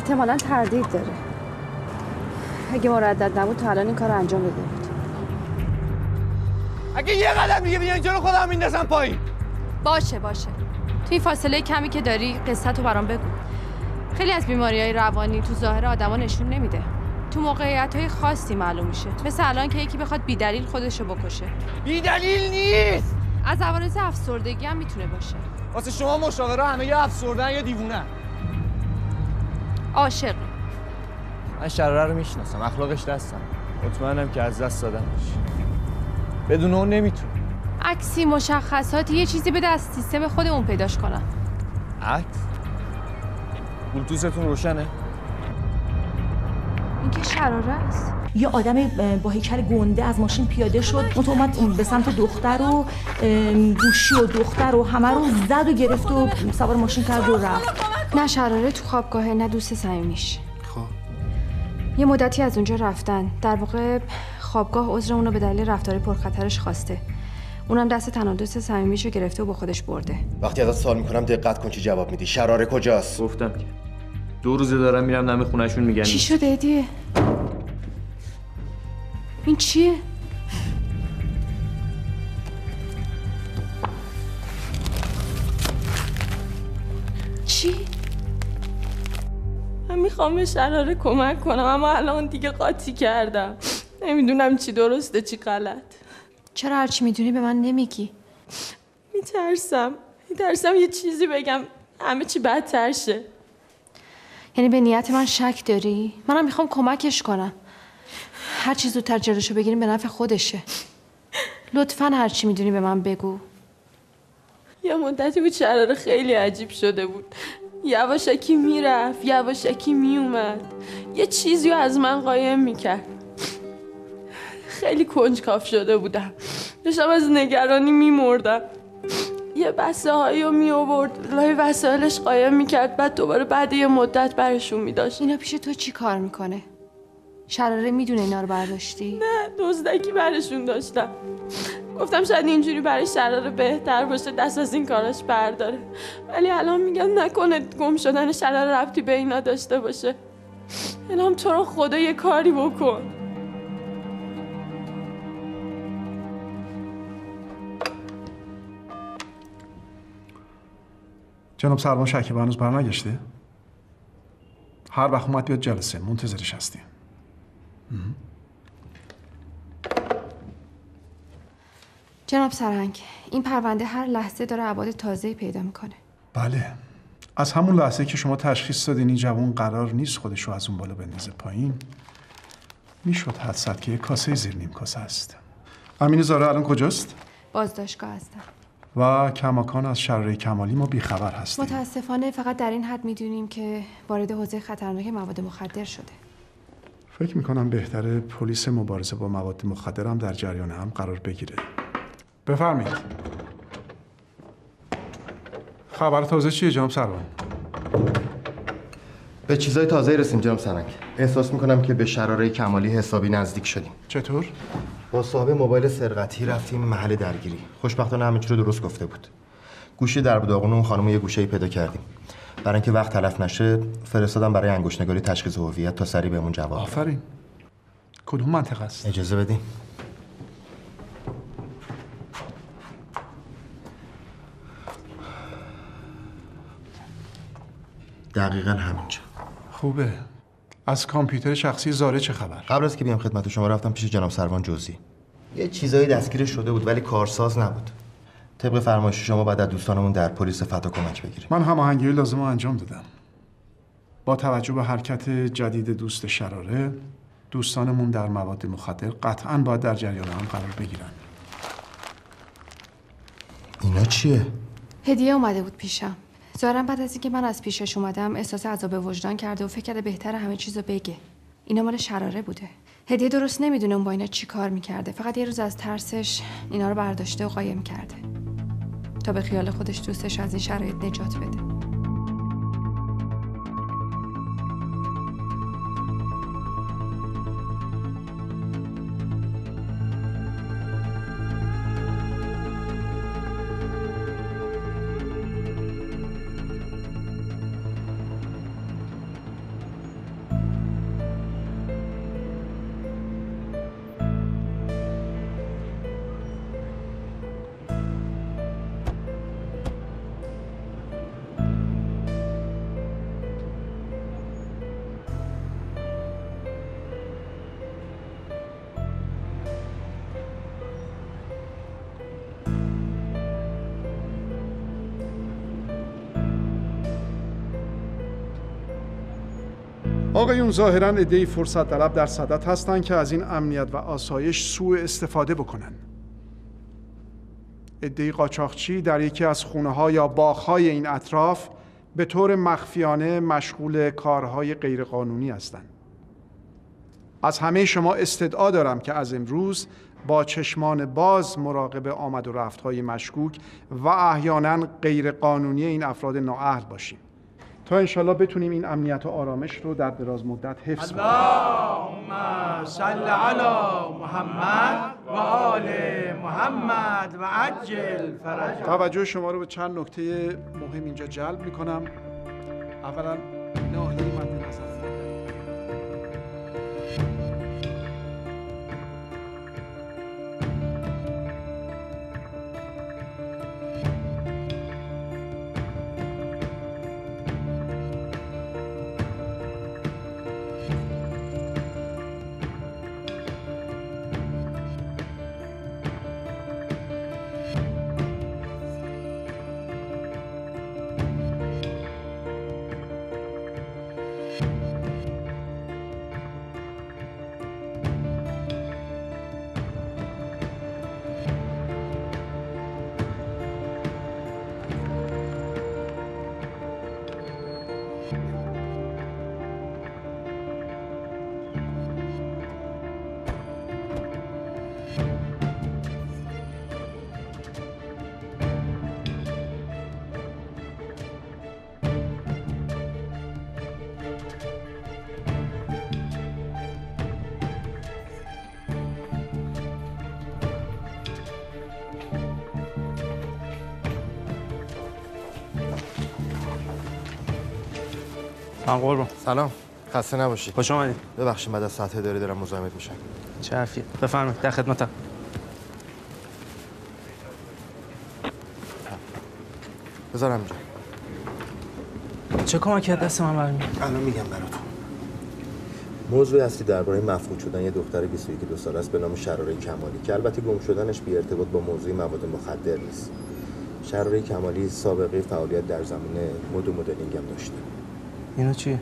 احتمالاً تردید داره. اگه مردد نبود تا الان این کار رو انجام داده بود. اگه یه قدم دیگه بیان جلو خودم میندازم پایین. باشه توی فاصله کمی که داری قصه رو برام بگو. خیلی از بیماری‌های روانی تو ظاهر آدما نشون نمیده. تو موقعیت‌های خاصی معلوم میشه. مثل الان که یکی بخواد بی‌دلیل خودشو بکشه. بی‌دلیل نیست. از عوارض افسردگی هم میتونه باشه. واسه شما مشاوره همه یا افسردن یا دیوونه. عاشق. من شراره رو میشناسم، اخلاقش دستم. مطمئنم که از دست دادمش. بدون اون نمیتونه. عکسی، مشخصاتی، یه چیزی بده از سیستم خودمون پیداش کنم. عکس؟ بلوتوثتون روشنه؟ این که شراره است. یه آدم با هیکل گنده از ماشین پیاده شد، اون اومد به سمت دختر و گوشی و دختر و همه رو زد و گرفت و سوار ماشین کرد و رفت. نه شراره تو خوابگاهه، نه دوست صمیمیش. خب یه مدتی از اونجا رفتن. در واقع خوابگاه عذر اونو به دلیل رفتار پرخطرش خواسته. اونم دست تنها دوست صمیمیشو گرفته و با خودش برده. وقتی ازت سوال میکنم دقت کن چی جواب میدی. شراره کجاست؟ گفتم که 2 روزه دارم میرم دم خونه‌شون میگن. چی شده ادیه؟ این چیه؟ چی؟ من میخوام به شراره کمک کنم اما الان دیگه قاطی کردم. نمیدونم چی درسته چی غلط. چرا هرچی میدونی به من نمیگی؟ میترسم یه چیزی بگم همه چی بدتر شه. یعنی به نیت من شک داری؟ منم میخوام کمکش کنم. هر چی زودتر جلوشو بگیریم به نفع خودشه. لطفاً هر چی میدونی به من بگو. یه مدتی بود شراره خیلی عجیب شده بود. یواشکی میرفت، یواشکی میومد. یه چیزی رو از من قایم میکرد. خیلی کنجکاو شده بودم. داشتم از نگرانی میمردم. یه بسته هایی رو می آورد لای وسایلش قایم میکرد، بعد دوباره بعد یه مدت برشون میداشت. اینا پیش تو چی کار میکنه؟ شراره میدونه اینا رو برداشتی؟ نه دزدکی برشون داشتم. گفتم شاید اینجوری برای شراره بهتر باشه دست از این کاراش برداره، ولی الان میگم نکنه گم شدن شراره ربطی به اینا داشته باشه. الهام تو رو خدا یه کاری بکن. جناب سروان شکیبا هنوز برنگشته؟ هر وقت اومد بیاد جلسه منتظرش هستیم. جناب سرهنگ، این پرونده هر لحظه داره ابعاد تازه‌ای پیدا میکنه. بله، از همون لحظه که شما تشخیص دادین این جوان قرار نیست خودشو از اون بالا بندازه پایین، میشد حدس زد که یه کاسه زیر نیم کاسه است. امین زاره الان کجاست؟ بازداشتگاه هستم. و کماکان از شراره کمالی ما بیخبر هستیم. متاسفانه فقط در این حد میدونیم که وارد حوزه خطرناک مواد مخدر شده. فکر میکنم بهتره پلیس مبارزه با مواد مخدر هم در جریان هم قرار بگیره. بفرمایید. خبر تازه چیه جناب سروان؟ به چیزای تازه رسیم جناب سرنگ. احساس میکنم که به شراره کمالی حسابی نزدیک شدیم. چطور؟ با صاحب موبایل سرقتی رفتیم محل درگیری. خوشبختانه همه چی رو درست گفته بود. گوشی در داغون اون خانم یه گوشه‌ای پیدا کردیم. برای اینکه وقت تلف نشه فرستادم برای انگشت‌نگاری تشخیص هویت تا سریع بهمون جواب. آفرین. کدوم منطقه است؟ اجازه بدین. دقیقاً همینجا. خوبه. از کامپیوتر شخصی زاره چه خبر؟ قبل از که بیام خدمت شما رفتم پیش جناب سروان جزئی. یه چیزایی دستگیر شده بود ولی کارساز نبود. طبق فرمایش شما بعد از دوستانمون در پلیس فتا کمک بگیریم. من هماهنگی لازم رو انجام دادم. با توجه به حرکت جدید دوست شراره، دوستانمون در مواد مخدر قطعاً باید در جریان هم قرار بگیرن. اینا چیه؟ هدیه اومده بود پیشم. ظاهراً بعد از اینکه من از پیشش اومدم احساس عذاب وجدان کرده و فکر کرده بهتره همه چیزو بگه. اینا مال شراره بوده. هدیه درست نمیدونه اون با اینا چی کار میکرده. فقط یه روز از ترسش اینا رو برداشته و قایم کرده تا به خیال خودش دوستش از این شرایط نجات بده. آقایون ظاهراً عده‌ای فرصت طلب در صدد هستند که از این امنیت و آسایش سوء استفاده بکنن. عده‌ای قاچاقچی در یکی از خونه‌ها یا باغ‌های این اطراف به طور مخفیانه مشغول کارهای غیرقانونی هستند. از همه شما استدعا دارم که از امروز با چشمان باز مراقب آمد و رفت‌های مشکوک و احیانا غیرقانونی این افراد نااهل باشیم تا انشالله بتونیم این امنیت و آرامش رو در دراز مدت حفظ کنیم. اللهم صل علی محمد و آل محمد و عجل فرج. توجه شما رو به چند نکته مهم اینجا جلب می‌کنم. اولا ناحیه مد نظر قربان. سلام، خسته نباشید. خوش آمدید. ببخشید بعد از ساعت اداری دارم مزاحمت میشم. چه حرفیه؟ بفرمایید، در خدمتم. بذارم اینجا. چه کمکی از دست من برمیاد؟ الان میگم براتون. موضوع اصلی درباره مفقود شدن یه دختر 21 ساله است به نام شراره کمالی که البته گم شدنش بی ارتباط با موضوع مواد مخدر نیست. شراره کمالی سابقه فعالیت در زمینه مد و مدلینگ هم داشته. اینا چیه؟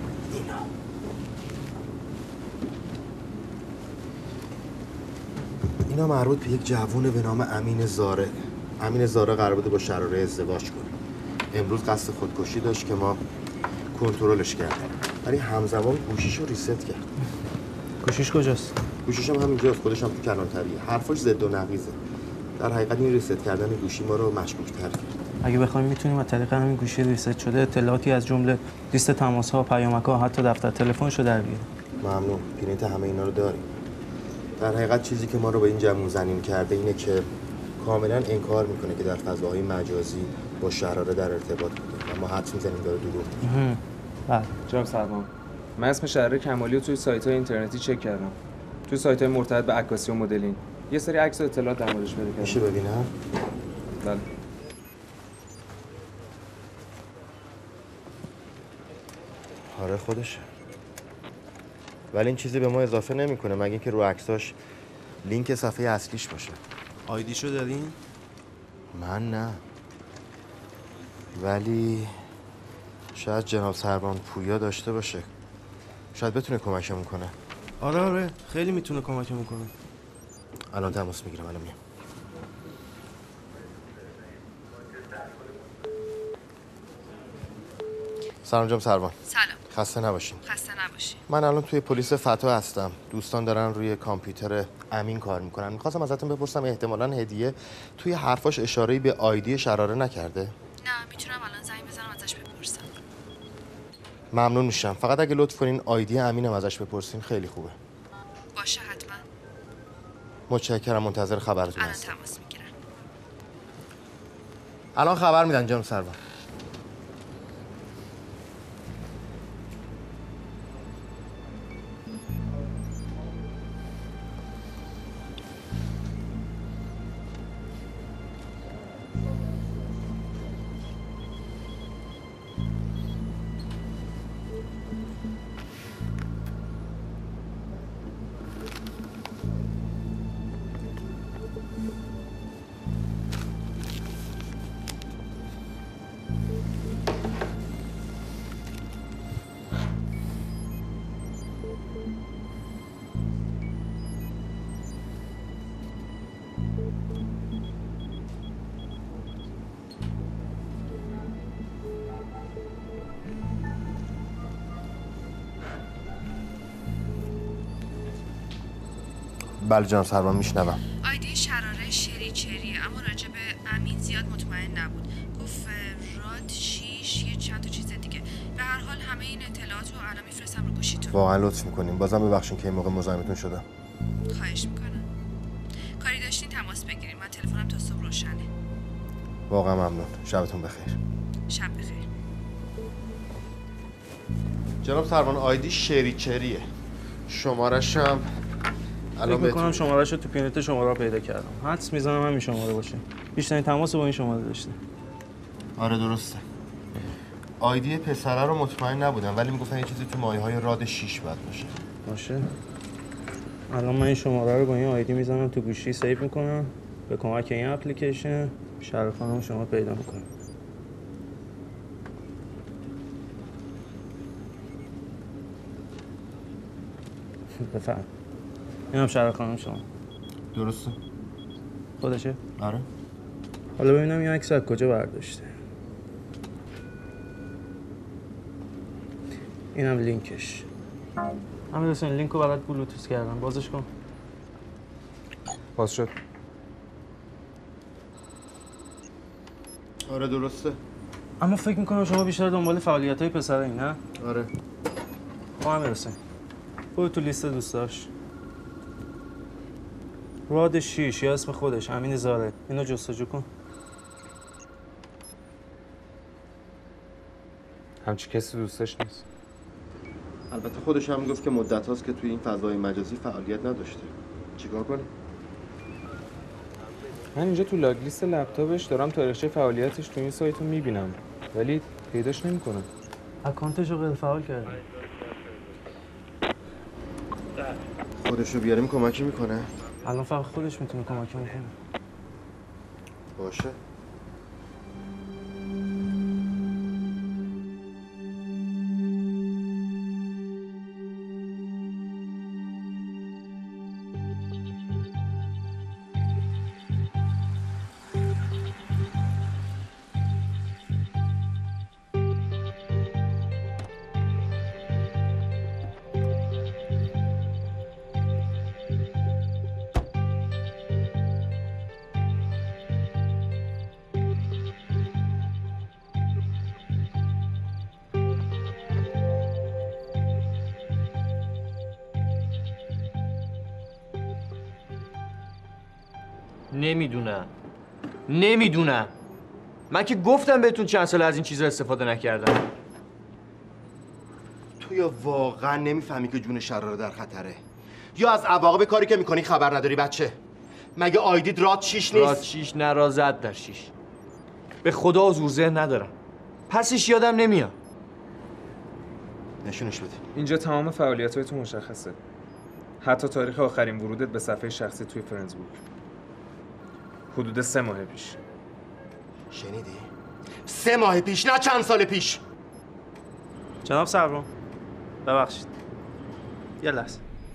اینا مربوط به یک جوون به نام امین زاره. امین زاره قرار بوده با شراره ازدواج کنه. امروز قصد خودکشی داشت که ما کنترلش کردیم. ولی همزمان گوشیشو ریست کرد. گوشیش کجاست؟ گوشیش هم همینجاست، خودش هم تو کلانتریه. حرفاش ضد و نقیضه. در حقیقت این ریست کردن گوشی ما رو مشکوک‌تر کرد. اگه بخوایم میتونیم از طریق همین گوشی ریست شده اطلاعاتی از جمله لیست تماس‌ها، پیامک‌ها، حتی دفتر تلفنشو در بیاریم. ممنون. پرینت همه اینا رو داریم. در حقیقت چیزی که ما رو به این جمع زنین کرده اینه که کاملا انکار میکنه که در فضاهای مجازی با شراره در ارتباط بوده و ما حدس میزنیم داره دروغ میگه. بله. جناب سلمان، من اسم شراره کمالی رو توی سایت‌های اینترنتی چک کردم. توی سایت‌های مرتبط به عکاسی و مدلینگ یه سری عکس و اطلاعات در موردش پیدا کردم. میشه ببینم؟ بله. آره خودشه. ولی این چیزی به ما اضافه نمیکنه مگه اینکه رو عکساش لینک صفحه اصلیش باشه. آیدیشو دارین؟ من نه. ولی شاید جناب سربان پویا داشته باشه. شاید بتونه کمکمون کنه. آره خیلی میتونه کمکمون کنه. الان تماس میگیرم، الان میام. سلام جناب سربان. سلام. خسته نباشین. خسته نباشی. من الان توی پلیس فتا هستم. دوستان دارن روی کامپیوتر امین کار میکنن. میخواستم ازتون بپرسم احتمالاً هدیه توی حرفاش اشاره‌ای به آیدی شراره نکرده؟ نه، میتونم الان زنگ بزنم ازش بپرسم. ممنون میشم. فقط اگه لطف کنین آیدی امینم ازش بپرسین خیلی خوبه. باشه حتما. متشکرم، منتظر خبرتون الان هستم. تماس میگیرم. الان خبر میدن جناب سربان. بله جناب سروان میشنوم. آیدی شراره شریچریه، اما راجع به امین زیاد مطمئن نبود. گفت راد 6 یه چند تا چیز دیگه. به هر حال همه این اطلاعات رو الان میفرستم رو گوشیتون. واقعا لطف میکنیم. بازم ببخشید که این موقع مزاحمتون شدم. خواهش میکنم. کاری داشتین تماس بگیرید. من تلفنم تا صبح روشنه. واقعا ممنون. شبتون بخیر. شب بخیر. جناب سروان آیدی شریچریه. شمارش هم فکر میکنم شماره‌شو تو پینت شماره رو پیدا کردم. حدس میزنم همین شماره باشه. بیشترین تماس با این شماره داشته. آره درسته. آیدی پسره رو مطمئن نبودم ولی میگفتن یه چیزی تو مایه‌های راد 6 باید باشه. الان من این شماره رو با این آیدی میزنم تو گوشی سیو میکنم. به کمک این اپلیکیشن شرف خانم شما پیدا میکنم. بفهم. اینم شرف خانم شما. درسته. خودشه؟ آره. حالا ببینم این عکس از کجا برداشته. اینم لینکش. همین حسین لینک رو برات بلوتوث کردم. بازش کن. باز شد. آره درسته. اما فکر میکنم شما بیشتر دنبال فعالیت‌های پسره این نه؟ آره. همین حسین. برو تو لیست دوستاش. راد 6 یا اسم خودش امین زاره. اینو جستجو کن. همچی کسی دوستش نیست. البته خودش هم میگفت که مدت هاست که توی این فضای مجازی فعالیت نداشته. چیکار کنیم؟ من اینجا تو لاگ لیست لپتاپش دارم تاریخچه فعالیتش تو این سایت رو میبینم ولی پیداش نمیکنم. اکانتش رو غیر فعال کرده. خودش رو بیاریم کمکی میکنه؟ الان فقط خودش میتونه کمک کنه. باشه. نمیدونم. من که گفتم بهتون چند سال از این چیزا استفاده نکردم. تو یا واقعا نمیفهمی که جون شراره در خطره یا از عواقب کاری که میکنی خبر نداری بچه؟ مگه آیدید راد 6 نیست؟ راد 6 نه را زد در 6. به خدا زور ذهن ندارم. پسش یادم نمیاد. نشونش بده. اینجا تمام فعالیت‌های تو مشخصه. حتی تاریخ آخرین ورودت به صفحه شخصی توی فرندز بوک. حدود 3 ماه پیش. شنیدی؟ 3 ماه پیش نه چند سال پیش. جناب سروان ببخشید. یه لحظه.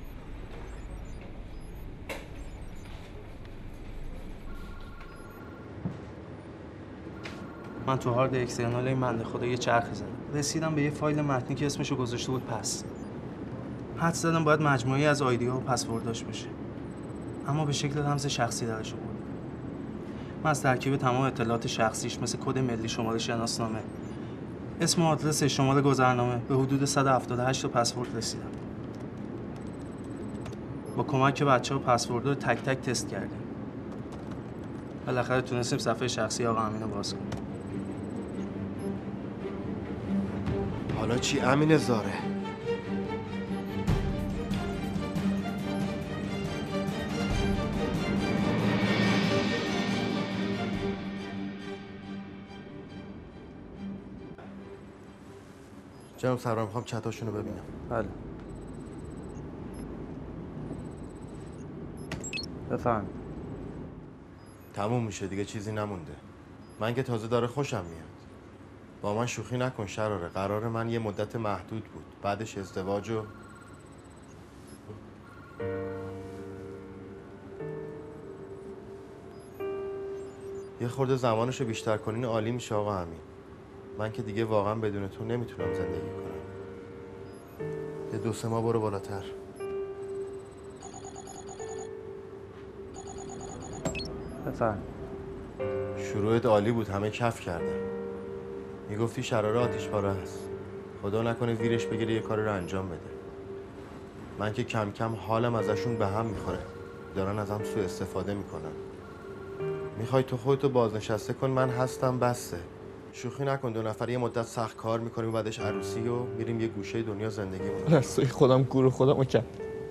من تو هارد اکسترنال این بنده خدا یه چرخی زدم. رسیدم به یه فایل متنی که اسمشو گذاشته بود پس. حدس زدم باید مجموعی از آیدی ها و پسورداش باشه. اما به شکل رمز شخصی درش آورد. من از ترکیب تمام اطلاعات شخصیش مثل کد ملی، شماره شناسنامه، اسم و آدرس، شماره گذرنامه به حدود 178 تا پسورد رسیدم. با کمک بچه‌ها پسوردها رو تک تک تست کردیم. بالاخره تونستیم صفحه شخصی آقا امین رو باز کنیم. حالا چی امین زاره؟ جناب سروان میخوام چتاشون رو ببینم. بله. بفهم. تموم میشه دیگه، چیزی نمونده. من که تازه داره خوشم میاد. با من شوخی نکن شراره. قرار من یه مدت محدود بود. بعدش ازدواج و یه خورده زمانشو بیشتر کنین عالی میشه آقا امین. من که دیگه واقعا بدون تو نمیتونم زندگی کنم. یه 2-3 ماه برو بالاتر. بفرم. شروعت عالی بود، همه کف کردن. میگفتی شراره آتیش پاره است. خدا نکنه ویرش بگیره یه کاری رو انجام بده. من که کم کم حالم ازشون به هم میخوره. دارن ازم سوء استفاده میکنن. میخوای تو خودتو بازنشسته کن، من هستم بسته. شوخی نکن، 2 نفر یه مدت سخت کار میکنیم و بعدش عروسی و میریم یه گوشه دنیا زندگی میکنیم. راستای خودم گور خودم رو کرد.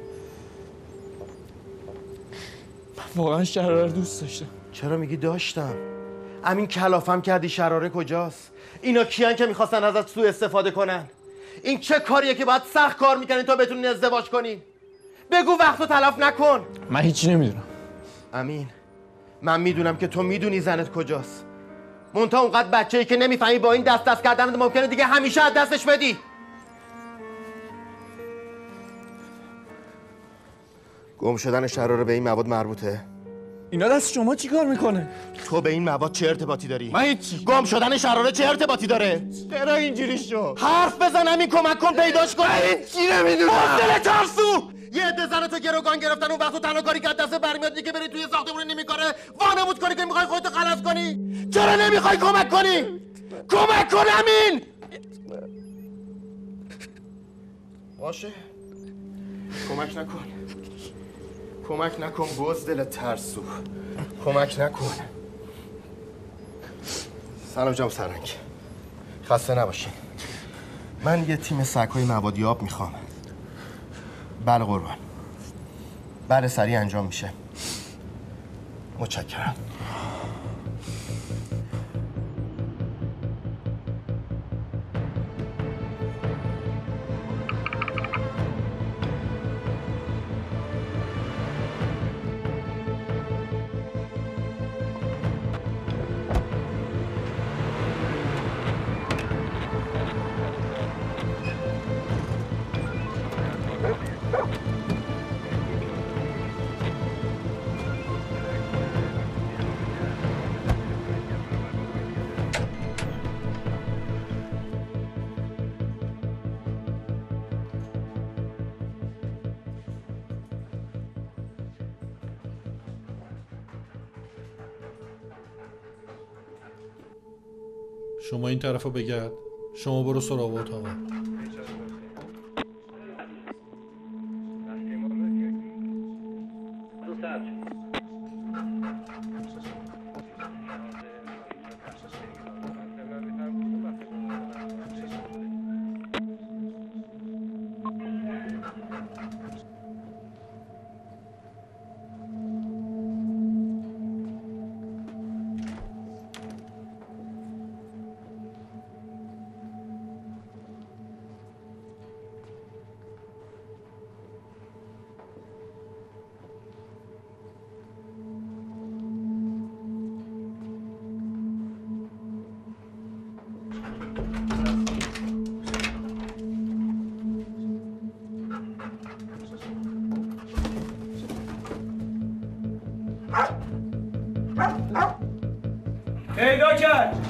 من واقعا شراره رو دوست داشتم. چرا میگی داشتم؟ امین کلافم کردی، شراره کجاست؟ اینا کیان که میخواستن ازت سوء استفاده کنن؟ این چه کاریه که باید سخت کار میکنی تا بتونین ازدواج کنی؟ بگو وقتو تلف نکن. من هیچی نمیدونم. امین، من میدونم که تو میدونی زنت کجاست. منتها اونقدر بچه‌ای که نمیفهمی با این دست کردنت ممکنه دیگه همیشه از دستش بدی. گم شدن شراره به این مواد مربوطه؟ اینا دست شما چی کار میکنه؟ تو به این مواد چه ارتباطی داری؟ من هیچی. گم شدن شراره چه ارتباطی داره؟ چرا اینجوری شد؟ حرف بزن امین، کمک کن پیداش کن. چی نمیدونم. دل ترسو! یه عده زن تو گروگان گرفتن، اون وقت تنها کاری که از دست برمیاد دیگه بری توی ساختمون نمیکاره وانمود کنی که میخوای خودتو خلاص کنی. چرا نمیخوای کمک کنی؟ کمک کن امین! باشه، کمک نکن. کمک نکن بزدل ترسو. کمک نکن. سلام جناب سرنگ، خسته نباشین. من یه تیم سگ‌های موادیاب میخوام. بله قربان. بله سریع انجام میشه. متشکرم. شما این طرفو بگرد. شما برو سراغ اتاقا. پیدا کرد.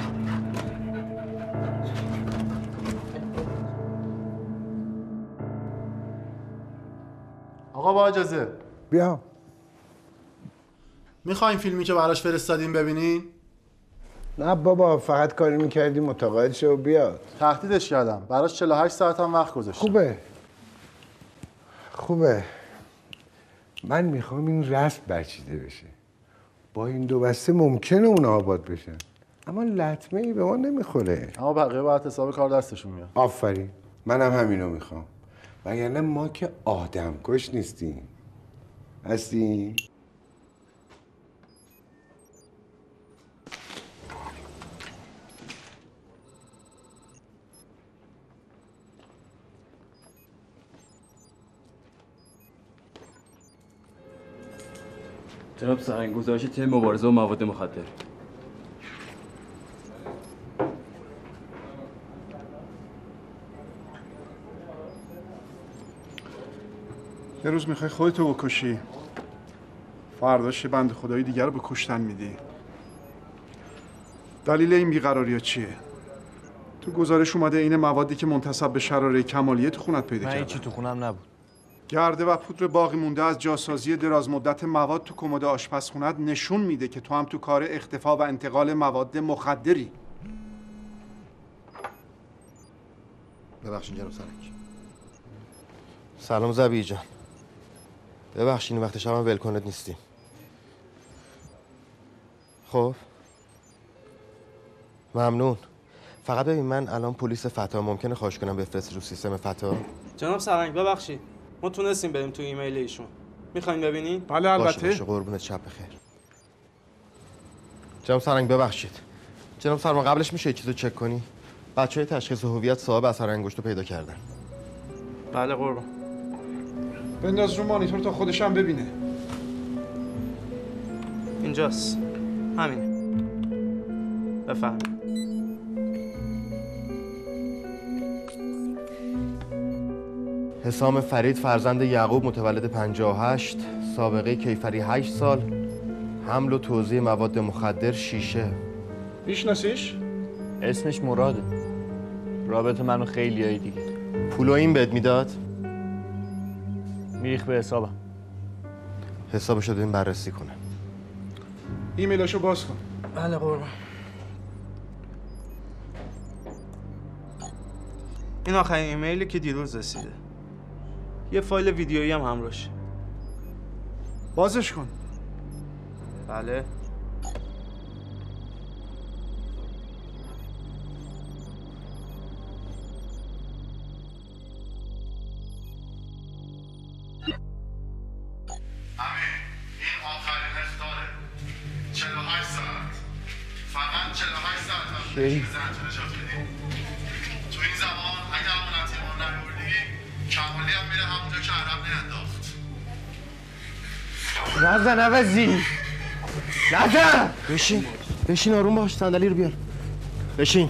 آقا با اجازه بیا. میخواین فیلمی که براش فرستادیم ببینین؟ نه بابا، فقط کاری میکردی متقاعد شه و بیاد. تهدیدش کردم، براش 48 ساعت هم وقت گذاشتم. خوبه. من میخوام این رسم برچیده بشه. با این 2 بسته ممکنه اون آباد بشن، اما لطمه ای به ما نمیخوره. اما بقیه باید حساب کار دستشون میاد. آفرین، منم همینو میخوام. وگرنه ما که آدم کش نیستیم. هستی؟ جناب سرنگ، گزارش تیم مبارزه با مواد مخدر. یه روز میخوای خودتو بکشی، فرداش بند خدایی دیگر رو به کشتن میدی. دلیل این بیقراری چیه؟ تو گزارش اومده این موادی که منتسب به شراره کمالیه تو خونت پیدا کردن. من هیچی تو خونم نبود. گرده و پودر باقی مونده از جاسازی دراز مدت مواد تو کمد آشپزخونه‌ات نشون میده که تو هم تو کار اختفا و انتقال مواد مخدری. ببخشید جناب سرک. سلام زبیح جان. ببخشید وقت شب هم ولکنت نیستیم. خب ممنون. فقط ببین من الان پلیس فتا ممکنه خواهش کنم بفرستی رو سیستم فتا؟ جناب سرنگ ببخشید ما تونستیم بریم تو ایمیل ایشون. میخواین ببینین؟ بله البته. باشه قربونت شب بخیر. جناب سرنگ ببخشید. جناب سرما قبلش میشه یه چیزو چک کنی؟ بچه‌های تشخیص هویت صاحب اثر انگشتو پیدا کردن. بله قربان. بنداز رو مانیتور تا خودشم ببینه. اینجاست. همین. بفهم. حسام فرید فرزند یعقوب متولد 58 سابقه کیفری 8 سال حمل و توزیع مواد مخدر شیشه. میشناسیش؟ اسمش مراده. رابط منو خیلیای دیگه. پولو این بهت میداد؟ میریخ به حسابم. حسابشو داریم بررسی کنه. ایمیلاشو باز کن. بله قربان. این آخرین ایمیلی که دیروز رسیده. یه فایل ویدیویی هم همراهشه. بازش کن. بله. تو این زمان اگه امانتی ما نبردی کمالی هم میره همونجا که عرب نینداخت. نزن عوضی نزن. بشین آروم باش. صندلی رو بیار. بشین.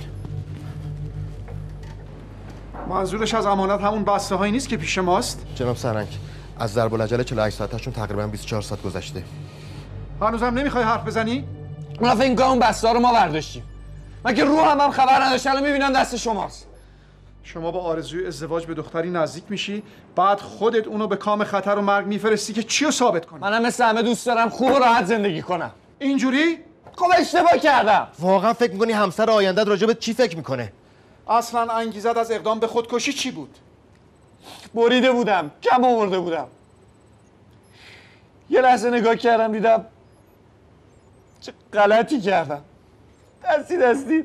منظورش از امانت همون بسته هایی نیست که پیش ماست؟ جناب سرنگ از ضرب العجله 48 ساعتشون تقریبا 24 ساعت گذشته. هنوزم نمیخوای حرف بزنی؟ من فکر کنم اون بسته ها رو ما برداشتیم. من که رو هم خبر نداشتم الان میبینم دست شماست. شما با آرزوی ازدواج به دختری نزدیک میشی بعد خودت اونو به کام خطر و مرگ میفرستی که چی رو ثابت کنی؟ منم مثل همه دوست دارم خوب و راحت زندگی کنم. اینجوری؟ خب اشتباه کردم. واقعا فکر میکنی همسر آینده‌ت راجع به چی فکر میکنه؟ اصلا انگیزت از اقدام به خودکشی چی بود؟ بریده بودم، کم آورده بودم. یه لحظه نگاه کردم دیدم چه غلطی کردم. دستی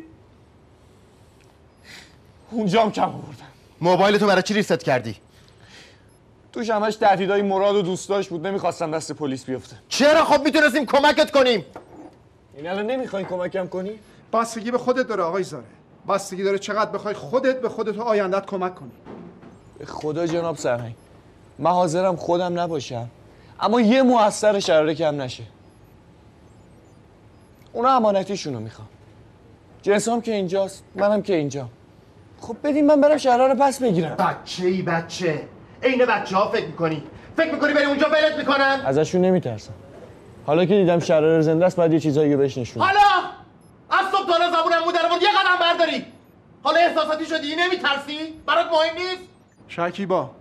اونجام کم آوردم. موبایل تو برای چی ریست کردی؟ توش همش تهدیدای مراد و دوستاش بود. نمیخواستم دست پلیس بیفته. چرا؟ خب میتونستیم کمکت کنیم. این الان نمیخواین کمکم کنی؟ بستگی به خودت داره آقای زاره. بستگی داره چقدر بخوای خودت به خودت و آیندت کمک کنی. به خدا جناب سرهنگ من حاضرم خودم نباشم اما یه موثر شراره کم نشه. اونا امانتیشونو میخوام. جنسام که اینجاست منم که اینجا. خب بدین من برم شراره پس بگیرم. بچه عین بچه‌ها فکر میکنی بری اونجا ولت میکنن؟ ازشون نمیترسم. حالا که دیدم شراره زنده است باید یه چیزایی رو بهش نشون. حالا از صبح تا حالا زبونم مو درآورد یه قدم برداری. حالا احساساتی شدی نمیترسی؟ برات مهم نیست؟ شکیبا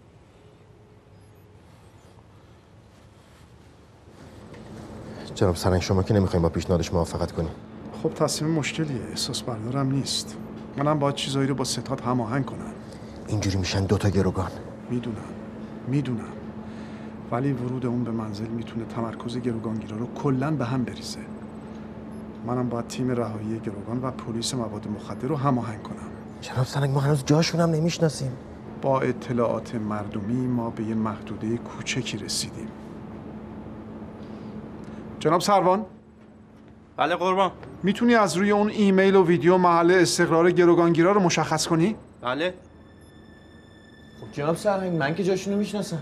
جناب سرنگ شما که نمیخوایم با پیشنهادش موافقت کنیم. خب تصمیم مشکلیه. احساس بردارم نیست. منم باید چیزایی رو با ستاد هماهنگ کنم. اینجوری میشن دوتا گروگان. میدونم ولی ورود اون به منزل میتونه تمرکز گروگانگیرا رو کلاً به هم بریزه. منم باید تیم رهایی گروگان و پلیس مواد مخدر رو هماهنگ کنم. جناب سرنگ ما هنوز جاشون هم نمیشناسیم. با اطلاعات مردمی ما به یه محدوده کوچکی رسیدیم. جناب سروان؟ بله قربان. میتونی از روی اون ایمیل و ویدیو محل استقرار گروگانگیرا رو مشخص کنی؟ بله. خب جناب سرهنگ من که جاشونو میشناسم.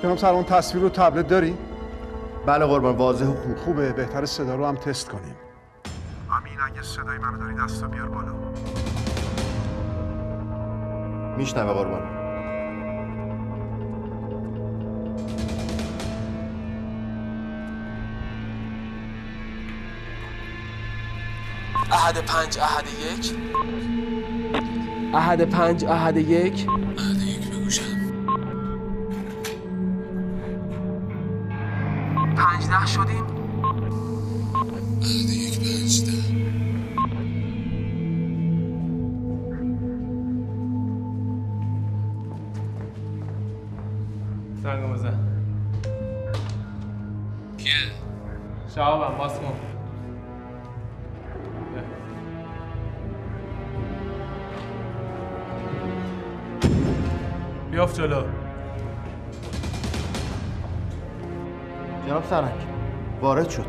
جناب سروان تصویر رو تبلت داری؟ بله قربان، واضح و خوب. خوبه، بهتر صدا رو هم تست کنیم. امین اگه صدای منو داری دستا بیار بالا. میشنوه قربان. احد 5 احد 1 احد 5 احد 1 احد 1 بگوشم 15 شدیم احد 1 15 زنگو بزن. کیه؟ شهابم باز کن. بیافت جلو. جناب سرنگ وارد شد.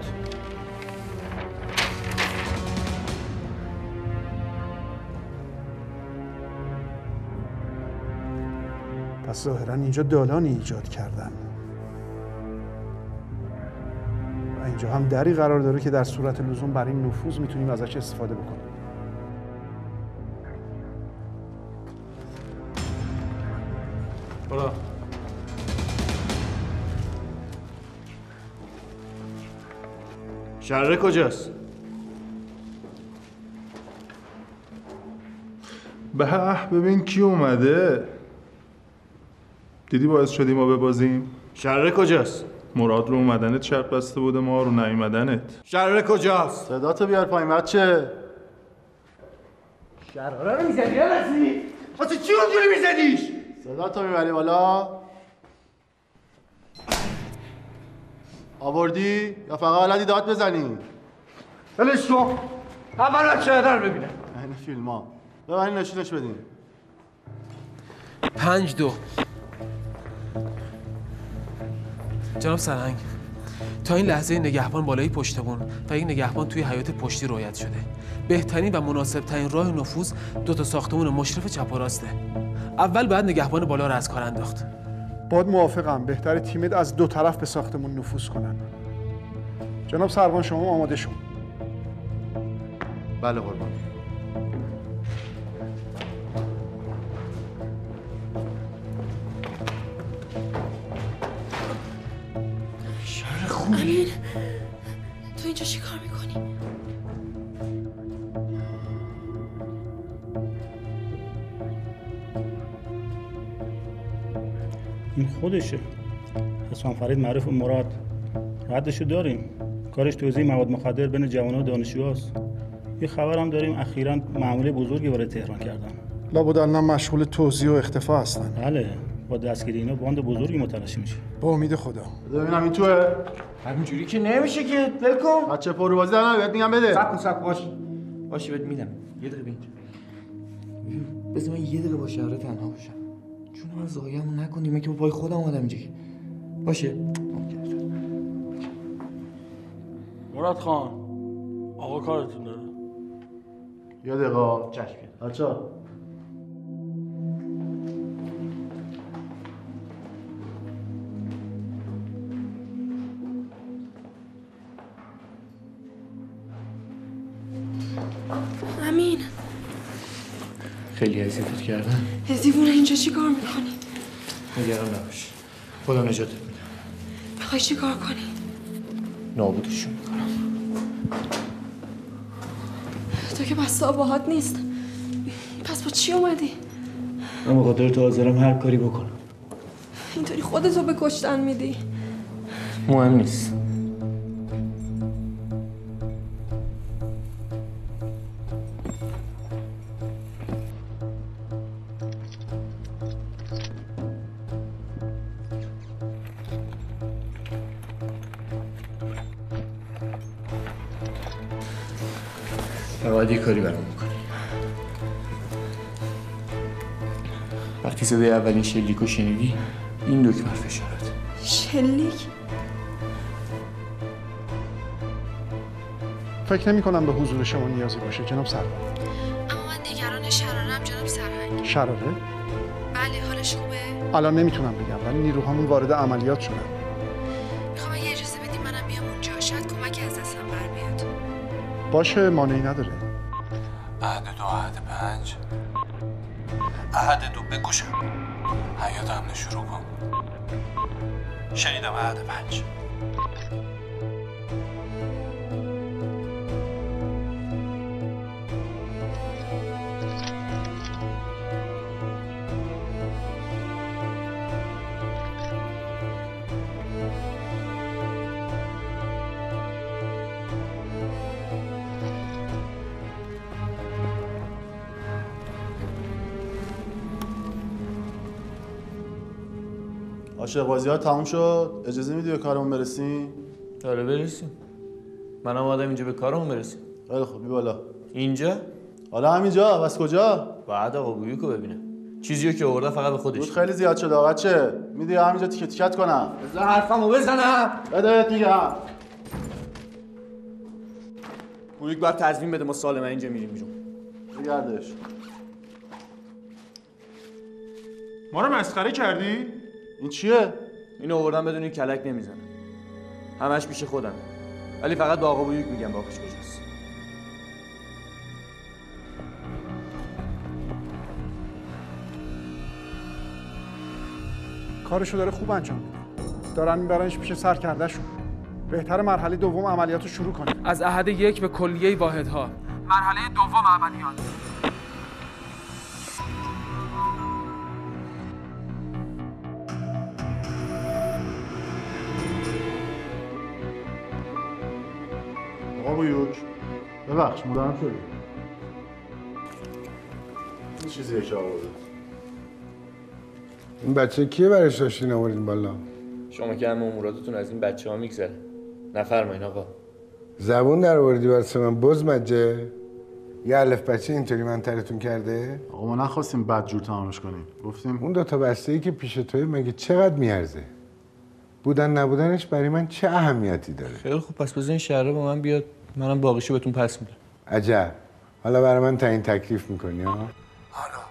پس ظاهرا اینجا دالانی ایجاد کردن و اینجا هم دری قرار داره که در صورت لزوم برای نفوذ میتونیم ازش استفاده بکنیم. برو. شراره کجاست؟ به ببین کی اومده. دیدی باعث شدی ما ببازیم؟ شراره کجاست؟ مراد رو اومدنت شرط بسته بوده، ما رو نیومدنت. شراره کجاست؟ صداتو بیار پایین بچه. شراره رو میزدی یا رسی؟ واسه چی اونجوری میزدیش؟ صداتو میبری بالا؟ آوردی؟ یا فقط بلدی داد بزنی؟ ولش کن. اول بچه رو ببینم. این فیلم ها ببرین نشونش بدین. 5-2 جناب سرهنگ، تا این لحظه نگهبان بالای پشتبون و یک نگهبان توی حیاط پشتی رعایت شده. بهترین و مناسبترین راه نفوذ 2 ساختمون مشرف چپ و راسته. اول باید نگهبان بالا رو از کار انداخت. باید موافقم. بهتره تیمت از 2 طرف به ساختمون نفوذ کنن. جناب سروان شما آماده شو. بله قربان. شهر خوبی. امین تو اینجا چی کار میکنی؟ این خودشه. حسام فرید معروف مراد. ردشو داریم. کارش توزیع مواد مخدر بین جوانان و دانشجوهاست. یه خبر هم داریم اخیراً معموله بزرگی وارد تهران کردن. لابد الان مشغول توزیع و اختفا هستن. بله، با دستگیری اینا باند بزرگی متلاشی میشه. با امید خدا. ببینم این توه. همینجوری که نمیشه که. ول کن. بچه پروازی دارن بهت میگم بده. صبر باشه بهت میدم. یه دقیقه بینجا. بذار من یه دقیقه با شهر تنها باشم. چون من زایمون نکنیم من که با پای خودم اومدم اینجا. باشه. مراد خان، آقا کارتون داره. یه دقیقه. چشم. بچه‌ها امین خیلی اذیتت کردن. دیوونه اینجا چی کار میکنی؟ نگران نباش. خدا نجاتت میدم. میخوای چی کار کنی؟ نابودشون میکنم. تو که بسته باهات نیست. پس با چی اومدی؟ من بخاطر تو حاضرم هر کاری بکنم. اینطوری خودتو به کشتن میدی. مهم نیست. باید یه کاری برام بکنی. وقتی صدای اولین شلیکو شنیدی این دکمه فشارت. شلیک؟ فکر نمی کنم به حضور شما نیازی باشه جناب سروان. اما من نگران شرارم جناب سرهنگ. شراره؟ بله حالش خوبه؟ الان نمیتونم بگم، ولی نیروهامون وارد عملیات شدن. میخوام یه اجازه بدیم منم بیام اونجا، شاید کمکی از دستم بر بیاد. باشه، مانعی نداره. عهد 2 عهد 5 عهد 2 بگوشم حیات حمله شروع کن. شنیدم عهد 5. عاشق بازی ها تموم شد. اجازه میدی به کارمون برسیم؟ آره برسیم. منم اومدم اینجا به کارمون برسیم. خیلی خوب، بی بالا. اینجا؟ حالا همینجا. بس کجا؟ بعد آقا بویوکو ببینم. چیزیو که آورده فقط به خودش. بود خیلی زیاد شده بچه. میدی همینجا تیکه تیکت کنم. بذار حرفمو بزنم. بده میگم. بویوک باید تضمین بده ما سالمه اینجا میریم بیرون. بگردش. ما رو مسخره کردی؟ این چیه؟ اینو آوردم بدون کلک نمیزنه. همش پیش خودم. ولی فقط به آقا بویوک میگم باکش کجاست. کارشو داره خوب انجام میده. دارن میبرنش پیش سرکردهشون. بهتر مرحله دوم عملیاتو شروع کنیم. از عهد 1 به کلیه واحدها. مرحله دوم عملیات. آقا بویوک ببخش مدام شدی. این چیزیه که آورده. این بچه کیه برش داشتین آوردین بالا؟ شما که هم اموراتتون از این بچه ها میگذره. نفرمایین آقا. زبون در آوردی واسه من بزمجه؟ یه الف بچه اینطوری منطقتون کرده؟ آقا ما نخواستیم بد جور تمامش کنیم. گفتیم اون 2 تا بسته‌ای که پیش توی مگه چقدر میارزه؟ بودن نبودنش برای من چه اهمیتی داره؟ خیلی خوب، پس بذار این شهره با من بیاد، منم باقیشو بهتون پس میدم. عجب. حالا برای من تعیین تکلیف میکنی ها؟ حالا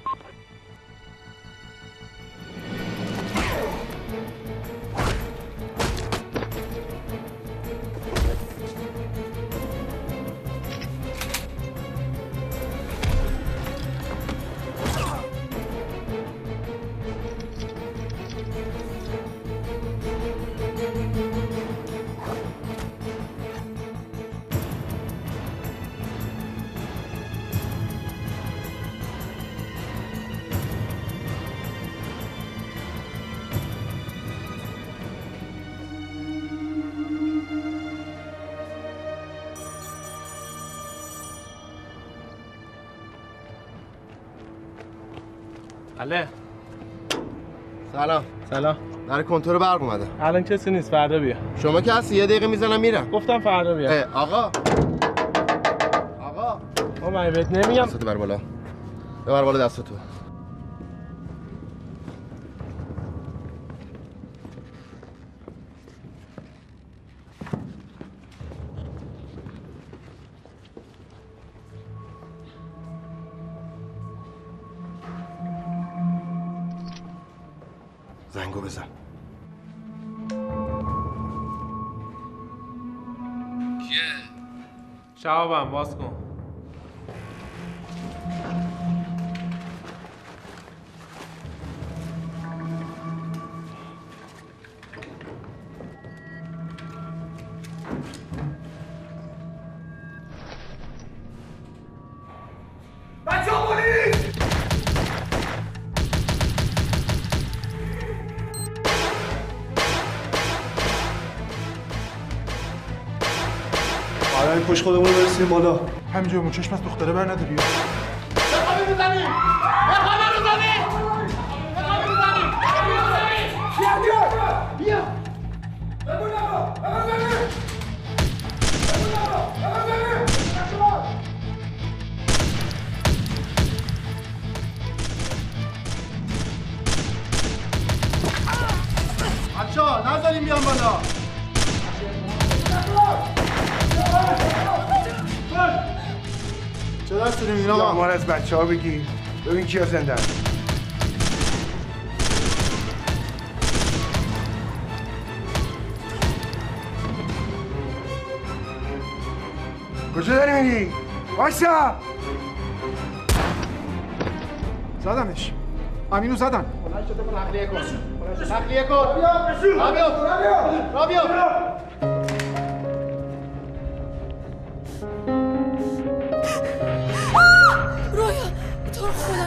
اله. سلام. در کنترل برق اومده. الان کسی نیست، فردا بیا. شما که هستی؟ 1 دقیقه میزنم میرم. گفتم فردا بیا. آقا من بهت نمیگم. دستتو بر بالا. ببر بالا دستتو. زنگو بزن. کیه؟ شهابم باز کن. این پشت خودمون رو برسیم بالا. همینجا مون چشم از دختره بر نداری. بخوابی بزنیم! بخوابی بزنیم! بخوابی بزنیم! بیا! ببون آقا! بزنیم! ببون آقا! بزنیم! بچه‌ها نذاریم بیان بالا. چه دست داریم اینا؟ آمار از بچه ها بگیر. ببین کیا زنده هست. کجا داری میری؟ وایسا! زدنش. امینو زدن. بلند شده کن تخلیه کن. تخلیه کن. رابیو. رویا تو رو خدا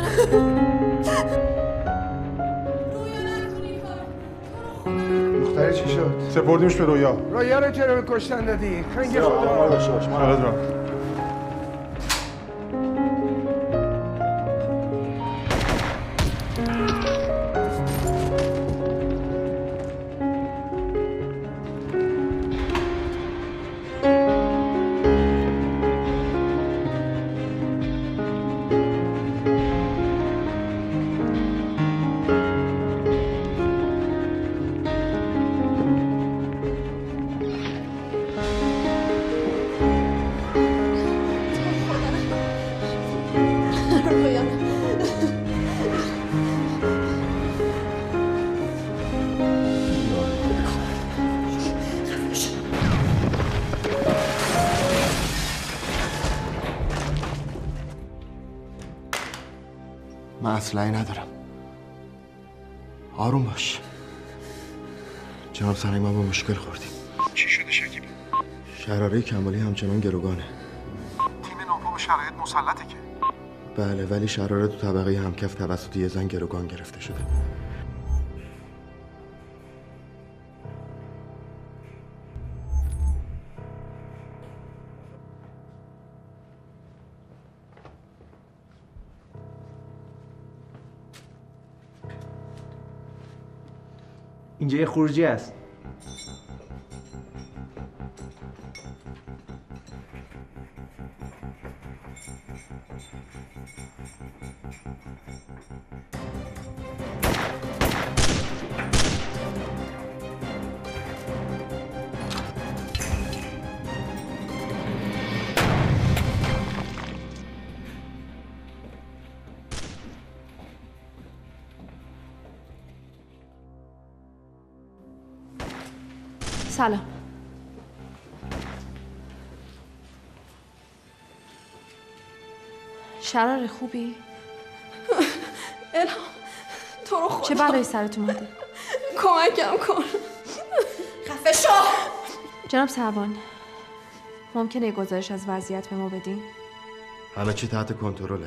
دختره چی شد؟ سپردیمش به رویا. رویا رو چرا به کشتن دادی؟ خنگ خدا. خالد را. من اسلحه‌ای ندارم. آروم باش. جناب سرنگ، ما با مشکل خوردیم. چی شده شکیب؟ شراره کمالی همچنان گروگانه. تیم نوپا به شرایط مسلطه که. بله، ولی شراره تو طبقه همکف توسط یه زن گروگان گرفته شده. اینجا یه خروجی هست. سلام. شراره خوبی؟ الهام تو رو خدا چه بلایی سرت اومده؟ کمکم کن. خفه شو. جناب سروان، ممکنه یه گزارش از وضعیت به ما بدین؟ همه چی تحت کنترله.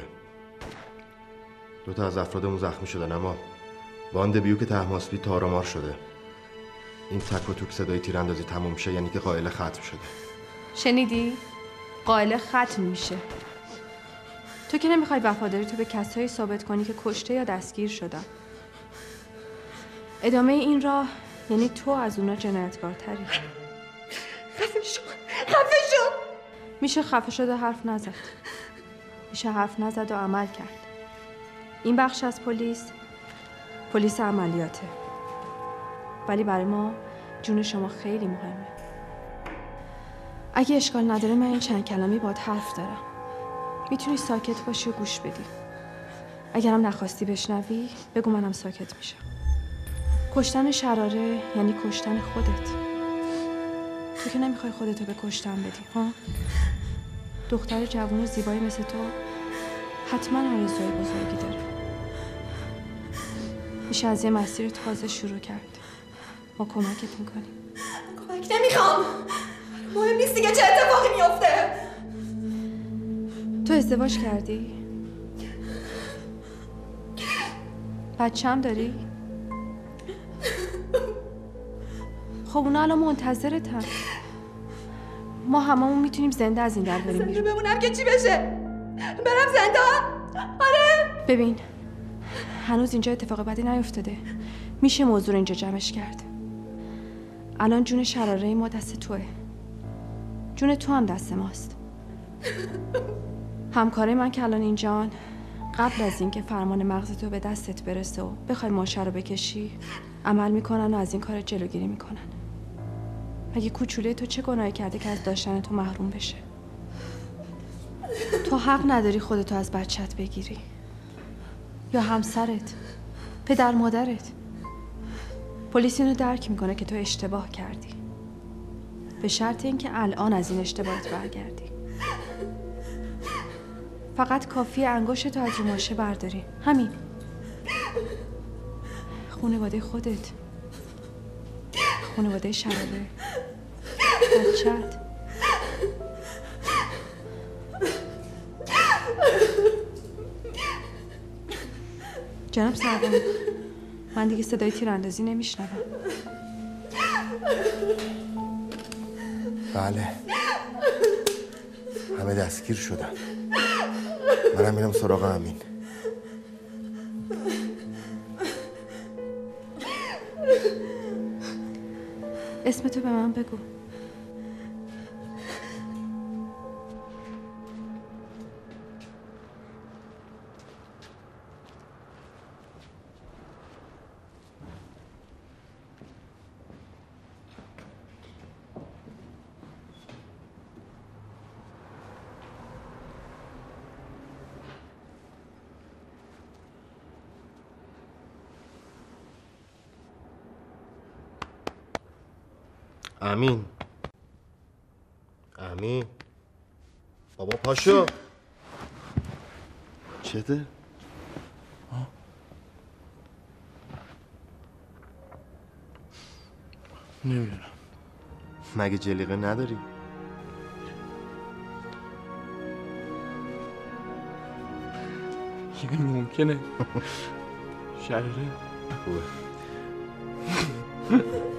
2 از افرادمون زخمی شدن، اما باند بیوک طهماسبی تارومار شده. این تک و توک صدای تیراندازی تموم میشه یعنی که قائله ختم شده. شنیدی؟ قائله ختم میشه. تو که نمیخوای وفاداری تو به کسایی ثابت کنی که کشته یا دستگیر شدن. ادامه این راه یعنی تو از اونا جنایتکارتری. خفه شو. خفه شو. میشه خفه شد و حرف نزد. میشه حرف نزد و عمل کرد. این بخش از پلیس عملیاته. ولی برای ما جون شما خیلی مهمه. اگه اشکال نداره من این چند کلامی باهات حرف دارم. میتونی ساکت باشی و گوش بدی. اگرم نخواستی بشنوی بگو منم ساکت میشم. کشتن شراره یعنی کشتن خودت. تو که نمیخوای خودتو به کشتن بدی ها؟ دختر جوون و زیبایی مثل تو حتما آرزوی بزرگی داره. میشه از یه مسیر تازه شروع کرد. ما کمکت میکنیم. کمک نمیخوام. مهم نیست دیگه چه اتفاقی میفته. تو ازدواج کردی؟ بچه‌م داری؟ خب اونا الان منتظرتن. ما هممون میتونیم زنده از این در بریم بیرون. بمونم که چی بشه؟ برم زندان؟ آره. ببین هنوز اینجا اتفاق بدی نیفتاده. میشه موضوع رو اینجا جمعش کرد. الان جون شراره ما دست توه. جون تو هم دست ماست. همکاره من که الان اینجان قبل از اینکه فرمان مغز تو به دستت برسه و بخوای ماشه رو بکشی عمل میکنن و از این کار جلوگیری میکنن. اگه کوچوله تو چه گناهی کرده که از داشتن تو محروم بشه؟ تو حق نداری خودتو از بچت بگیری یا همسرت، پدر مادرت. پلیس اینو درک میکنه که تو اشتباه کردی، به شرط اینکه الان از این اشتباهت برگردی. فقط کافیه انگشتتو از رو ماشه برداری. همین. خانواده خودت، خانواده شراره، بچه‌ت. جناب سروان، من دیگه صدای تیراندازی نمیشنوم. بله، همه دستگیر شدن. منم میرم سراغ امین. اسمتو به من بگو. امین، امین، بابا پاشو. چته؟ نمیدونم. مگه جلیقه نداری؟ یعنی ممکنه شراره خوبه.